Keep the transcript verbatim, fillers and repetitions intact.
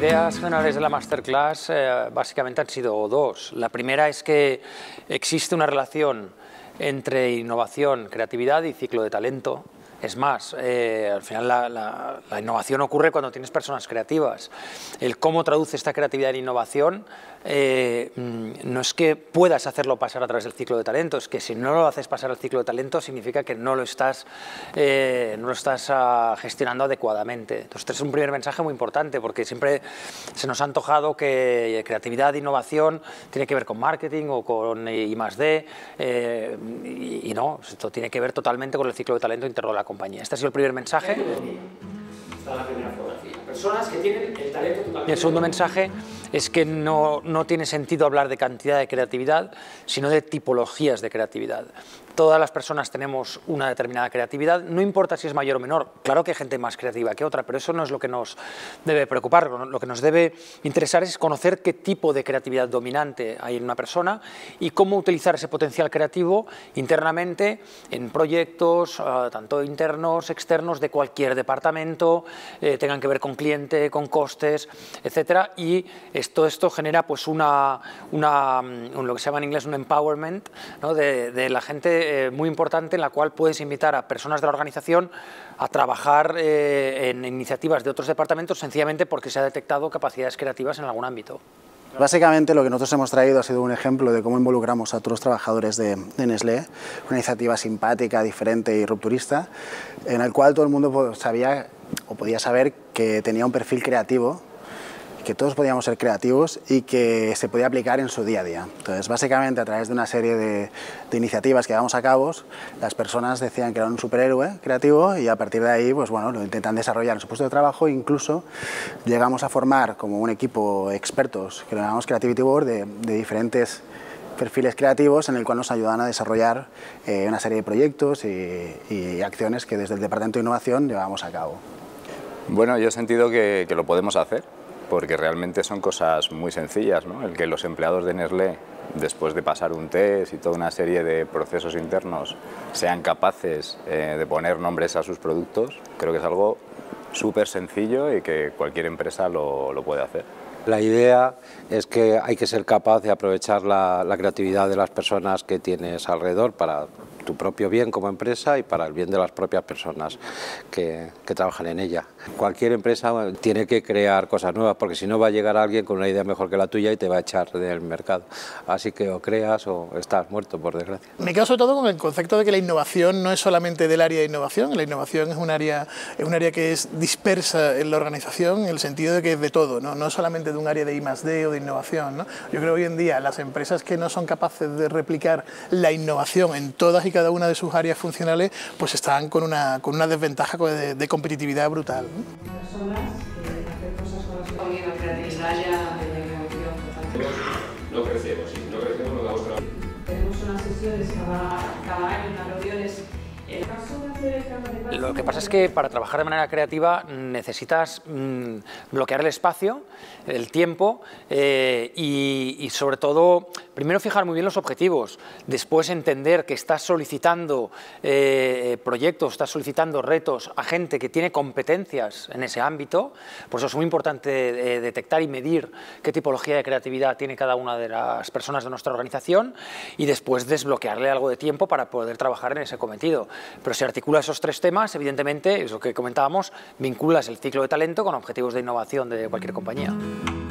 ideas generales de la masterclass eh, básicamente han sido dos. La primera es que existe una relación entre innovación, creatividad y ciclo de talento. Es más, eh, al final la, la, la innovación ocurre cuando tienes personas creativas. El cómo traduce esta creatividad en innovación eh, no es que puedas hacerlo pasar a través del ciclo de talento, es que si no lo haces pasar al ciclo de talento significa que no lo estás, eh, no lo estás uh, gestionando adecuadamente. Entonces este es un primer mensaje muy importante, porque siempre se nos ha antojado que creatividad e innovación tiene que ver con marketing o con I más D, eh, y, y no, esto tiene que ver totalmente con el ciclo de talento interno de la compañía. Este ha sido el primer mensaje. Está la primera fotografía. Personas que tienen el talento totalmente. Y el segundo mensaje es que no, no tiene sentido hablar de cantidad de creatividad, sino de tipologías de creatividad. Todas las personas tenemos una determinada creatividad, no importa si es mayor o menor. Claro que hay gente más creativa que otra, pero eso no es lo que nos debe preocupar. Lo que nos debe interesar es conocer qué tipo de creatividad dominante hay en una persona y cómo utilizar ese potencial creativo internamente en proyectos, uh, tanto internos, externos, de cualquier departamento, eh, tengan que ver con cliente, con costes, etcétera. Y esto, esto genera pues una, una, un, lo que se llama en inglés un empowerment, ¿no? de, de la gente eh, muy importante, en la cual puedes invitar a personas de la organización a trabajar eh, en iniciativas de otros departamentos sencillamente porque se ha detectado capacidades creativas en algún ámbito. Básicamente lo que nosotros hemos traído ha sido un ejemplo de cómo involucramos a todos los trabajadores de, de Nestlé, una iniciativa simpática, diferente y rupturista, en el cual todo el mundo sabía o podía saber que tenía un perfil creativo, que todos podíamos ser creativos y que se podía aplicar en su día a día. Entonces, básicamente, a través de una serie de, de iniciativas que llevamos a cabo, las personas decían que eran un superhéroe creativo y a partir de ahí, pues bueno, lo intentan desarrollar en su puesto de trabajo. Incluso llegamos a formar como un equipo expertos, que lo llamamos Creativity Board, de, de diferentes perfiles creativos en el cual nos ayudan a desarrollar eh, una serie de proyectos y, y acciones que desde el Departamento de Innovación llevamos a cabo. Bueno, yo he sentido que, que lo podemos hacer, porque realmente son cosas muy sencillas, ¿no? El que los empleados de Nestlé, después de pasar un test y toda una serie de procesos internos, sean capaces eh, de poner nombres a sus productos, creo que es algo súper sencillo y que cualquier empresa lo, lo puede hacer. La idea es que hay que ser capaz de aprovechar la, la creatividad de las personas que tienes alrededor para tu propio bien como empresa y para el bien de las propias personas que, que trabajan en ella. Cualquier empresa tiene que crear cosas nuevas, porque si no va a llegar alguien con una idea mejor que la tuya y te va a echar del mercado. Así que o creas o estás muerto, por desgracia. Me quedo sobre todo con el concepto de que la innovación no es solamente del área de innovación, la innovación es un área, es un área que es dispersa en la organización, en el sentido de que es de todo, no, no solamente de un área de I más D o de innovación, ¿no? Yo creo que hoy en día las empresas que no son capaces de replicar la innovación en todas y cada una de sus áreas funcionales, pues están con una, con una desventaja de, de competitividad brutal, ¿no? Personas que hacen cosas con las que también la creatividad ya de la innovación. No crecemos, sí, no crecemos, no damos trabajo. Tenemos unas sesiones cada, cada año, unas reuniones. El caso de hacer el cambio de Lo que pasa es que para trabajar de manera creativa necesitas mmm, bloquear el espacio, el tiempo eh, y, y sobre todo, primero fijar muy bien los objetivos, después entender que estás solicitando eh, proyectos, estás solicitando retos a gente que tiene competencias en ese ámbito. Por eso es muy importante eh, detectar y medir qué tipología de creatividad tiene cada una de las personas de nuestra organización y después desbloquearle algo de tiempo para poder trabajar en ese cometido. Pero si articulas esos tres temas, evidentemente, es lo que comentábamos, vinculas el ciclo de talento con objetivos de innovación de cualquier compañía.